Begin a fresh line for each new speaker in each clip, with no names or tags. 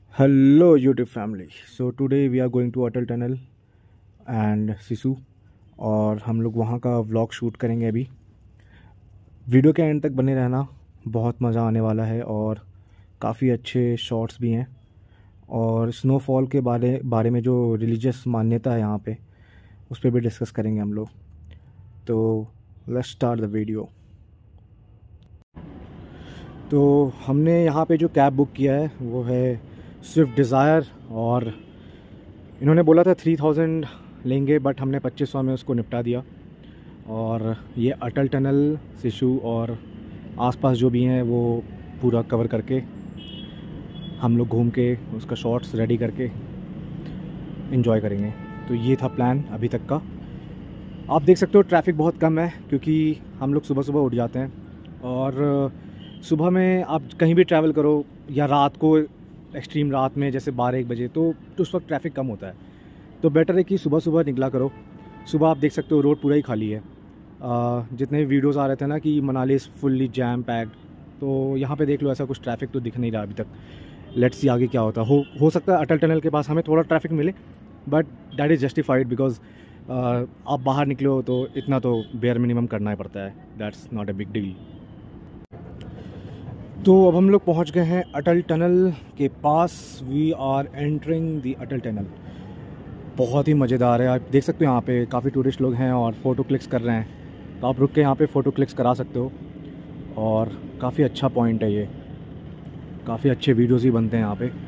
Hello YouTube family. So today we are going to Atal tunnel and Sissu और हम लोग वहाँ का व्लॉग शूट करेंगे। अभी वीडियो के एंड तक बने रहना, बहुत मज़ा आने वाला है और काफ़ी अच्छे शॉट्स भी हैं। और स्नोफॉल के बारे में जो रिलीजियस मान्यता है यहाँ पे, उस पर भी डिस्कस करेंगे हम लोग। तो लेट्स स्टार्ट द वीडियो। तो हमने यहाँ पे जो कैब बुक किया है वो है स्विफ्ट डिज़ायर, और इन्होंने बोला था 3000 लेंगे, बट हमने 2500 में उसको निपटा दिया। और ये अटल टनल, सिसु और आसपास जो भी हैं वो पूरा कवर करके हम लोग घूम के उसका शॉट्स रेडी करके एंजॉय करेंगे। तो ये था प्लान अभी तक का। आप देख सकते हो ट्रैफिक बहुत कम है, क्योंकि हम लोग सुबह सुबह उठ जाते हैं। और सुबह में आप कहीं भी ट्रैवल करो या रात को, एक्सट्रीम रात में जैसे 12-1 बजे, तो उस वक्त ट्रैफिक कम होता है। तो बेटर है कि सुबह सुबह निकला करो। सुबह आप देख सकते हो रोड पूरा ही खाली है। जितने भी वीडियोस आ रहे थे ना कि Manali is fully jam packed, तो यहाँ पे देख लो ऐसा कुछ ट्रैफिक तो दिख नहीं रहा अभी तक। लेट्स सी आगे क्या होता है। हो सकता है अटल टनल के पास हमें थोड़ा ट्रैफिक मिले, but that is justified because आप बाहर निकले हो तो इतना तो बेयर मिनिमम करना ही पड़ता है। That's not a big deal. तो अब हम लोग पहुंच गए हैं अटल टनल के पास। We are entering the Atal tunnel. बहुत ही मज़ेदार है। आप देख सकते हो यहाँ पे काफ़ी टूरिस्ट लोग हैं और फ़ोटो क्लिक्स कर रहे हैं, तो आप रुक के यहाँ पे फ़ोटो क्लिक्स करा सकते हो। और काफ़ी अच्छा पॉइंट है ये, काफ़ी अच्छे वीडियोज़ ही बनते हैं यहाँ पे।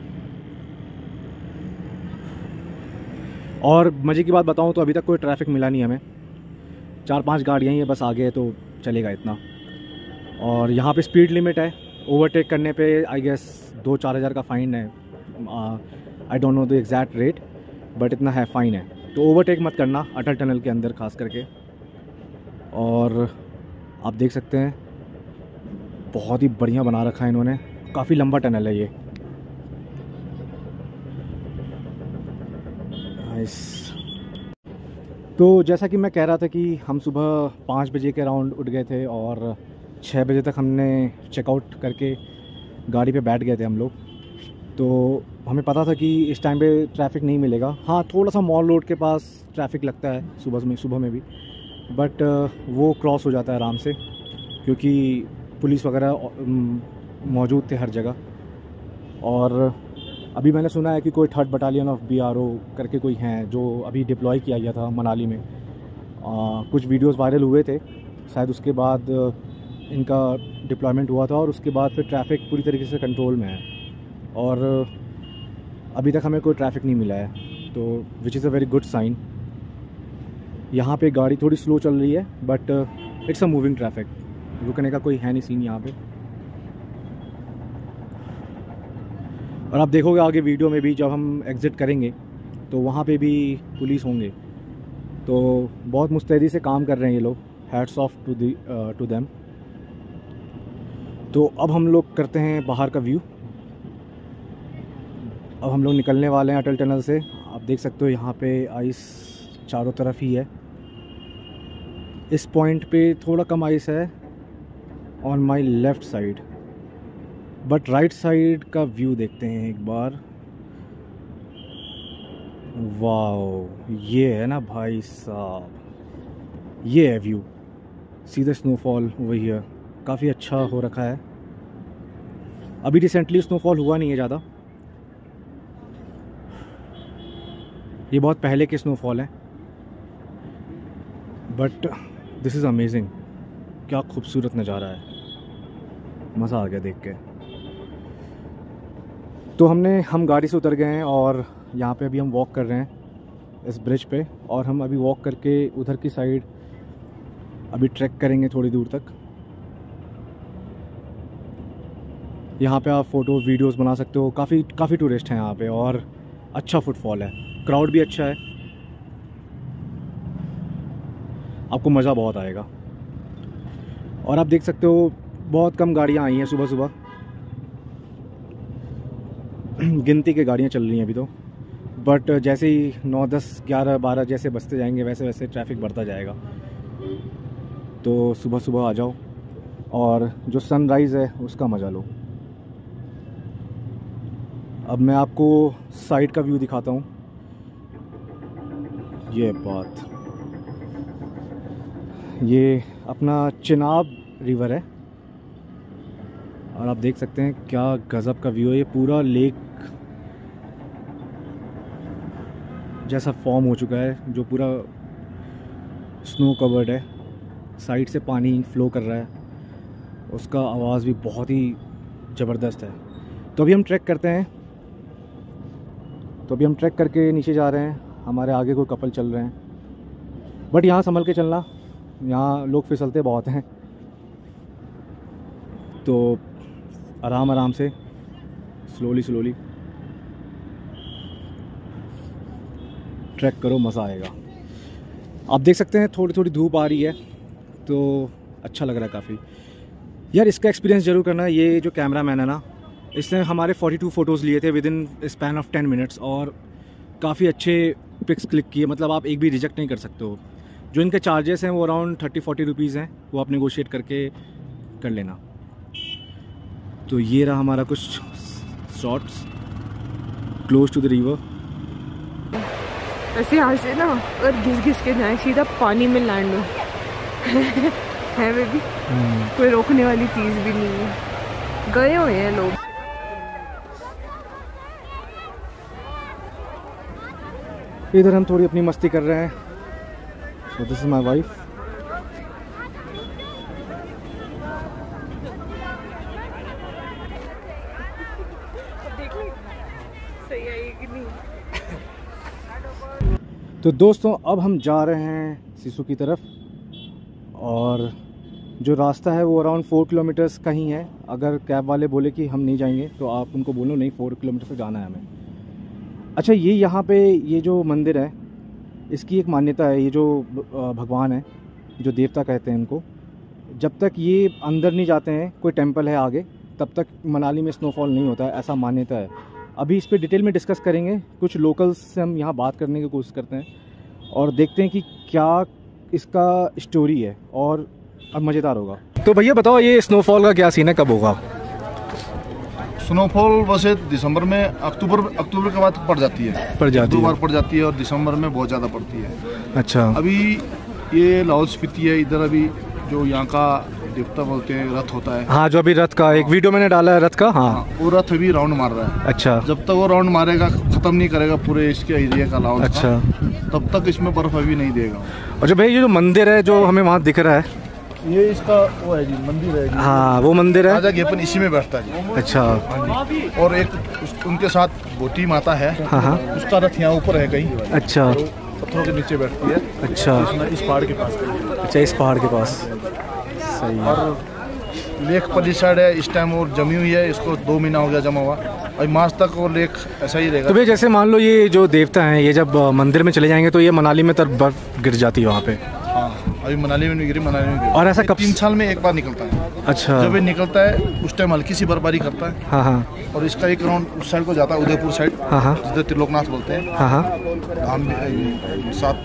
और मज़े की बात बताऊँ तो अभी तक कोई ट्रैफिक मिला नहीं हमें। 4-5 गाड़ियाँ ही है बस आगे, तो चलेगा इतना। और यहाँ पे स्पीड लिमिट है, ओवरटेक करने पे आई गेस 2-4 हज़ार का फ़ाइन है। I don't know the exact rate, but इतना है, फ़ाइन है। तो ओवरटेक मत करना अटल टनल के अंदर खास करके। और आप देख सकते हैं बहुत ही बढ़िया बना रखा है इन्होंने, काफ़ी लंबा टनल है ये। तो जैसा कि मैं कह रहा था कि हम सुबह 5 बजे के अराउंड उठ गए थे और 6 बजे तक हमने चेकआउट करके गाड़ी पे बैठ गए थे हम लोग। तो हमें पता था कि इस टाइम पे ट्रैफिक नहीं मिलेगा। हाँ, थोड़ा सा मॉल रोड के पास ट्रैफिक लगता है सुबह में भी, बट वो क्रॉस हो जाता है आराम से, क्योंकि पुलिस वगैरह मौजूद थे हर जगह। और अभी मैंने सुना है कि कोई 3rd बटालियन ऑफ BRO करके कोई हैं जो अभी डिप्लॉय किया गया था मनाली में। कुछ वीडियोस वायरल हुए थे, शायद उसके बाद इनका डिप्लॉयमेंट हुआ था, और उसके बाद फिर ट्रैफिक पूरी तरीके से कंट्रोल में है। और अभी तक हमें कोई ट्रैफिक नहीं मिला है, तो which is a very good sign. यहाँ पे गाड़ी थोड़ी स्लो चल रही है, but it's a moving traffic, रुकने का कोई है नहीं सीन यहाँ पे। और आप देखोगे आगे वीडियो में भी, जब हम एग्ज़िट करेंगे तो वहाँ पे भी पुलिस होंगे। तो बहुत मुस्तैदी से काम कर रहे हैं ये लोग, हैट्स ऑफ टू देम। तो अब हम लोग करते हैं बाहर का व्यू। अब हम लोग निकलने वाले हैं अटल टनल से। आप देख सकते हो यहाँ पे आइस चारों तरफ ही है। इस पॉइंट पे थोड़ा कम आइस है on my left side, but right side का व्यू देखते हैं एक बार। वाओ, ये है ना भाई साहब, ये है व्यू। सीधा स्नोफॉल ओवर हियर, काफ़ी अच्छा हो रखा है। अभी रिसेंटली स्नोफॉल हुआ नहीं है ज़्यादा, ये बहुत पहले के स्नोफॉल है, बट दिस इज़ अमेजिंग। क्या खूबसूरत नज़ारा है, मज़ा आ गया देख के। तो हम गाड़ी से उतर गए हैं और यहाँ पे अभी हम वॉक कर रहे हैं इस ब्रिज पे। और हम अभी वॉक करके उधर की साइड अभी ट्रैक करेंगे थोड़ी दूर तक। यहाँ पे आप फ़ोटो वीडियोस बना सकते हो। काफ़ी टूरिस्ट हैं यहाँ पे और अच्छा फुटफॉल है, क्राउड भी अच्छा है, आपको मज़ा बहुत आएगा। और आप देख सकते हो बहुत कम गाड़ियाँ आई हैं सुबह सुबह, गिनती के गाड़ियाँ चल रही हैं अभी तो। बट जैसे ही 9, 10, 11, 12 जैसे बजते जाएंगे वैसे वैसे ट्रैफिक बढ़ता जाएगा। तो सुबह सुबह आ जाओ और जो सनराइज़ है उसका मज़ा लो। अब मैं आपको साइड का व्यू दिखाता हूँ। ये बात, ये अपना चिनाब रिवर है और आप देख सकते हैं क्या गज़ब का व्यू है। ये पूरा लेक जैसा फॉर्म हो चुका है, जो पूरा स्नो कवर्ड है। साइड से पानी फ्लो कर रहा है, उसका आवाज़ भी बहुत ही ज़बरदस्त है। तो अभी हम ट्रैक करते हैं। तो अभी हम ट्रैक करके नीचे जा रहे हैं। हमारे आगे कोई कपल चल रहे हैं, बट यहाँ संभल के चलना, यहाँ लोग फिसलते बहुत हैं। तो आराम आराम से, स्लोली स्लोली ट्रैक करो, मज़ा आएगा। आप देख सकते हैं थोड़ी थोड़ी धूप आ रही है, तो अच्छा लग रहा है काफ़ी। यार इसका एक्सपीरियंस ज़रूर करना। ये जो कैमरा मैन है ना, इसने हमारे 42 फ़ोटोज़ लिए थे within span of 10 minutes और काफ़ी अच्छे पिक्स क्लिक किए। मतलब आप एक भी रिजेक्ट नहीं कर सकते हो। जो इनके चार्जेस हैं वो अराउंड 30-40 रुपीज़ हैं, वो आप नेगोशिएट करके कर लेना। तो ये रहा हमारा कुछ shots close to the river.
ऐसे यहाँ से ना और घिस के जाए सीधा पानी में लैंड हो है बेबी, कोई रोकने वाली चीज़ भी नहीं है। गए हुए हैं लोग।
इधर हम थोड़ी अपनी मस्ती कर रहे हैं। So this is my wife.
सही है कि नहीं?
तो दोस्तों अब हम जा रहे हैं सिसु की तरफ और जो रास्ता है वो अराउंड 4 किलोमीटर्स का ही है। अगर कैब वाले बोले कि हम नहीं जाएंगे तो आप उनको बोलो नहीं, 4 किलोमीटर से जाना है हमें। अच्छा, ये यहाँ पे ये जो मंदिर है इसकी एक मान्यता है। ये जो भगवान है, जो देवता कहते हैं इनको, जब तक ये अंदर नहीं जाते हैं, कोई टेंपल है आगे, तब तक मनाली में स्नोफॉल नहीं होता है, ऐसा मान्यता है। अभी इस पे डिटेल में डिस्कस करेंगे। कुछ लोकल्स से हम यहाँ बात करने की कोशिश करते हैं और देखते हैं कि क्या इसका स्टोरी है और अब मज़ेदार होगा। तो भैया बताओ, ये स्नोफॉल का क्या सीन है, कब होगा?
स्नोफॉल वैसे दिसंबर में, अक्टूबर के बाद पड़ जाती है, दो बार पड़ जाती है और दिसंबर में बहुत ज़्यादा पड़ती है।
अच्छा।
अभी ये लाहौल स्पीति है, इधर अभी जो यहाँ का देवता बोलते हैं रथ होता है।
हाँ, जो अभी रथ का एक वीडियो मैंने डाला है रथ का। हाँ,
वो रथ अभी राउंड मार रहा है। अच्छा। जब तक वो राउंड मारेगा, खत्म नहीं करेगा पूरे इसके एरिया का लाहौल। अच्छा। तब तक इसमें बर्फ अभी नहीं देगा। और जो
भाई ये जो मंदिर है जो हमें वहाँ दिख रहा है,
ये इसका वो है जी, मंदिर है जी।
हाँ, वो मंदिर है।
राजा गेपन इसी में बैठता है जी।
अच्छा।
और एक उनके साथ बोटी माता है। हाँ। उसका रथ यहाँ ऊपर है कहीं।
अच्छा।
पत्थरों के नीचे बैठती है। अच्छा। इस पहाड़ के पास।
अच्छा, इस पहाड़ के पास। सही।
और लेक पली साइड है, इस टाइम और जमी हुई है, इसको 2 महीना हो गया जमा हुआ, और मार्च तक वो लेक ऐसा ही रहेगा।
तो भाई जैसे मान लो ये जो देवता हैं, ये जब मंदिर में चले जाएंगे तो ये मनाली में तब बर्फ गिर जाती है वहाँ पे?
हाँ, अभी मनाली में नहीं गिरी, मनाली में गिरी।
और ऐसा कब?
3 साल में एक बार निकलता है। अच्छा। जब ये निकलता है उस टाइम हल्की सी बर्फबारी करता है। हाँ हाँ। और इसका एक राउंड उस साइड को जाता है, उदयपुर साइड। हाँ हाँ। जिधर त्रिलोकनाथ बोलते हैं। हाँ हाँ। धाम सात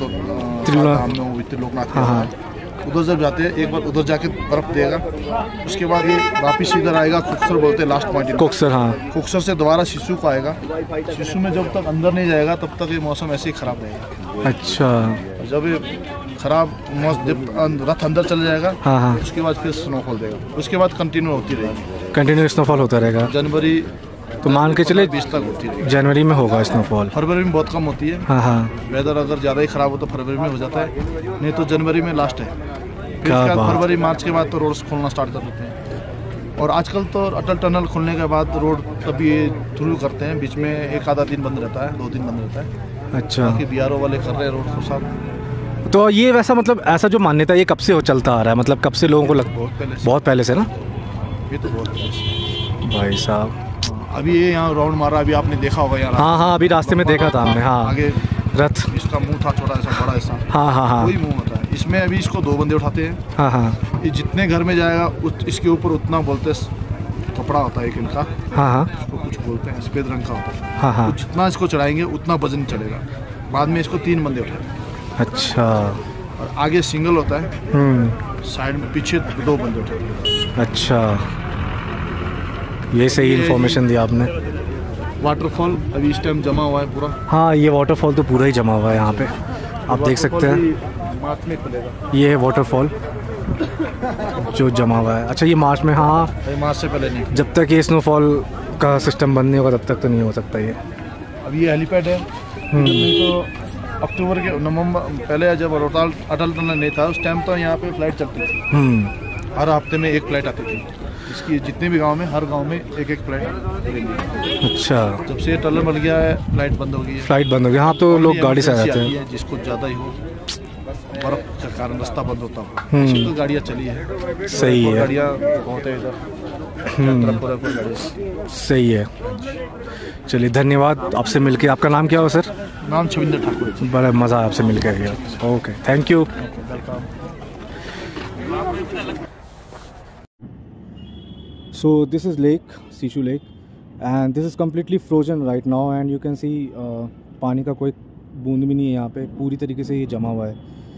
त्रिलोकनाथ। उधर जब जाते हैं, एक बार उधर जाके बर्फ देगा, उसके बाद ये वापिस इधर आएगा, खुक्सर बोलते हैं लास्ट पॉइंट। खुक्सर। हाँ। खुक्सर से दोबारा सिसु को आएगा। सिसु में जब तक अंदर नहीं जाएगा तब तक ये मौसम ऐसे ही खराब रहेगा। अच्छा। जब ये खराब मौसम, जब रथ अंदर चले जाएगा, हाँ हाँ, उसके बाद फिर स्नोफॉल देगा। उसके बाद कंटिन्यू होती रहेगी, कंटिन्यू स्नोफॉल होता रहेगा। जनवरी तो मान के चले 20 तक होती है। जनवरी में होगा स्नोफॉल। फरवरी में बहुत कम होती है। हाँ हाँ। वेदर अगर ज़्यादा ही ख़राब हो तो फरवरी में हो जाता है, नहीं तो जनवरी में लास्ट है। फिर फरवरी मार्च के बाद तो रोड्स खोलना स्टार्ट कर देते हैं। और आजकल तो अटल टनल खुलने के बाद रोड तभी थ्रू करते हैं, बीच में एक आधा दिन बंद रहता है, 2 दिन बंद रहता है। अच्छा। बाकी BRO वाले कर रहे हैं रोड को साफ। तो ये वैसा मतलब ऐसा जो मान्यता ये कब से हो चलता आ रहा है, मतलब कब से लोगों को बहुत पहले से ना? ये तो बहुत पहले से भाई साहब। अभी ये यहाँ राउंड मारा, अभी आपने देखा होगा यार। हाँ हाँ, अभी रास्ते में देखा था हमने। हाँ, आगे रथ, इसका मुंह था छोटा सा, बड़ा ऐसा। हाँ हाँ हाँ, वही मुंह होता है। इसमें अभी इसको 2 बंदे उठाते हैं। हाँ हाँ। ये जितने घर में जाएगा इसके ऊपर उतना बोलते कपड़ा होता है एक इनका। हाँ हाँ। इसको कुछ बोलते हैं, सफेद रंग का होता है। हाँ हाँ। जितना इसको चढ़ाएंगे उतना वजन चढ़ेगा। बाद में इसको 3 बंदे उठाते। अच्छा। और आगे सिंगल होता है, साइड में पीछे 2 बंदे उठाते। अच्छा, ये सही इन्फॉर्मेशन दी आपने। वाटरफॉल अभी इस टाइम जमा हुआ है पूरा।
हाँ, ये वाटरफॉल तो पूरा ही जमा हुआ है यहाँ पे, आप देख सकते हैं।
मार्च में खुलेगा
ये है वाटरफॉल जो जमा हुआ है। अच्छा, ये मार्च में? हाँ,
मार्च से पहले नहीं।
जब तक ये स्नोफॉल का सिस्टम बंद नहीं होगा तब तक तो नहीं हो सकता ये।
अभी ये हेलीपैड है, नहीं तो अक्टूबर के नवंबर पहले जब अटल टनल नहीं था उस टाइम तो यहाँ पे फ्लाइट चलती थी। हर हफ्ते में एक फ्लाइट आती थी, इसकी जितने भी गांव में, हर गांव में एक एक फ्लाइट ले ली।
अच्छा,
जब से टनल बन गया है फ्लाइट बंद हो गई है।
फ्लाइट बंद हो गई, हाँ, तो लोग गाड़ी से आ जाते हैं।
जिसको ज़्यादा ही हो, बर्फ के कारण रास्ता बंद होता है, तो गाड़ियाँ चली है।
सही है,
गाड़ियाँ बहुत है इधर।
सही है। चलिए, धन्यवाद आपसे मिलके। आपका नाम क्या हो सर?
नाम छविंदर ठाकुर है।
बड़ा मज़ा आपसे मिलकर गया। Okay, thank you. So this is lake, Sishu Lake, and this is completely frozen right now, and you can see पानी का कोई बूंद भी नहीं है यहाँ पे, पूरी तरीके से ये जमा हुआ है।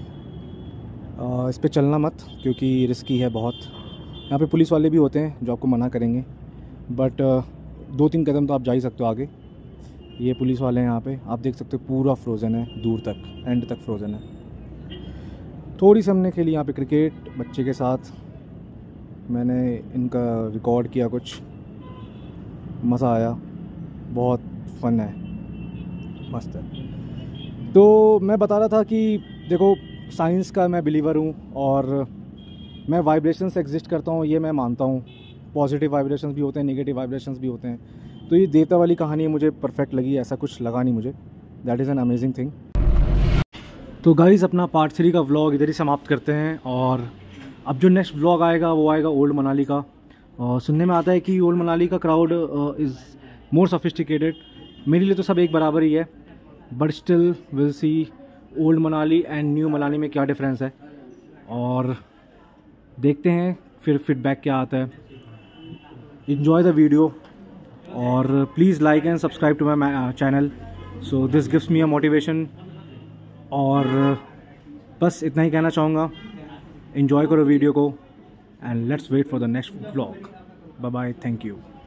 इस पे चलना मत, क्योंकि रिस्की है बहुत। यहाँ पे पुलिस वाले भी होते हैं जो आपको मना करेंगे, बट 2-3 कदम तो आप जा ही सकते हो आगे। ये पुलिस वाले हैं यहाँ पे, आप देख सकते हो पूरा फ्रोज़न है, दूर तक, एंड तक फ्रोज़न है। थोड़ी सी हमने खेली यहाँ पे क्रिकेट बच्चे के साथ, मैंने इनका रिकॉर्ड किया, कुछ मज़ा आया, बहुत फ़न है, मस्त है। तो मैं बता रहा था कि देखो, साइंस का मैं बिलीवर हूँ और मैं वाइब्रेशन से एग्जिस्ट करता हूँ, ये मैं मानता हूँ। पॉजिटिव वाइब्रेशंस भी होते हैं, नेगेटिव वाइब्रेशंस भी होते हैं। तो ये देवता वाली कहानी मुझे परफेक्ट लगी, ऐसा कुछ लगा नहीं मुझे। That is an amazing thing. तो गाइज़, अपना पार्ट 3 का व्लॉग इधर ही समाप्त करते हैं, और अब जो नेक्स्ट व्लॉग आएगा वो आएगा ओल्ड मनाली का। सुनने में आता है कि ओल्ड मनाली का क्राउड इज़ मोर सोफिस्टिकेटेड। मेरे लिए तो सब एक बराबर ही है, but still will see old Manali and new Manali में क्या डिफरेंस है, और देखते हैं फिर फीडबैक क्या आता है। इन्जॉय द वीडियो, और please like and subscribe to my channel, so this gives me a motivation. और बस इतना ही कहना चाहूँगा, एंजॉय करो वीडियो को, and let's wait for the next vlog. Bye bye, thank you.